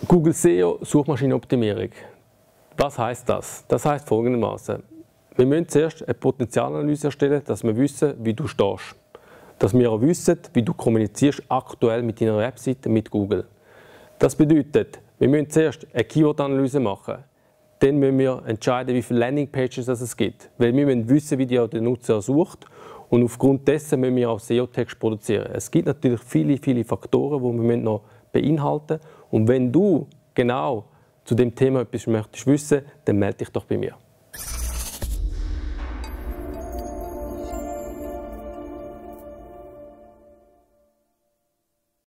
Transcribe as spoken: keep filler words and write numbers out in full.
Google S E O, Suchmaschinenoptimierung. Was heißt das? Das heißt folgendermaßen: Wir müssen zuerst eine Potenzialanalyse erstellen, dass wir wissen, wie du stehst. Dass wir auch wissen, wie du kommunizierst aktuell mit deiner Webseite, mit Google. Das bedeutet, wir müssen zuerst eine Keyword-Analyse machen. Dann müssen wir entscheiden, wie viele Landingpages es gibt. Weil wir müssen wissen, wie der Nutzer sucht. Und aufgrund dessen müssen wir auch S E O-Text produzieren. Es gibt natürlich viele, viele Faktoren, die wir noch beinhalten müssen. Und wenn du genau zu dem Thema etwas möchtest wissen, dann melde dich doch bei mir.